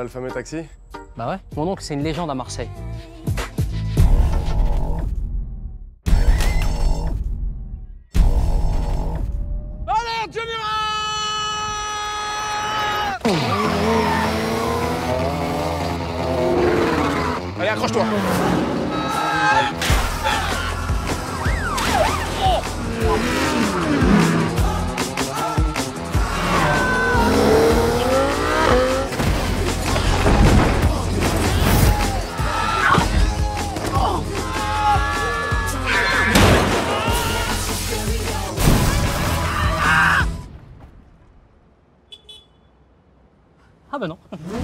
le fameux taxi? Bah ouais, mon oncle c'est une légende à Marseille. Allez, Dieu Allez, accroche-toi. Ah bah non.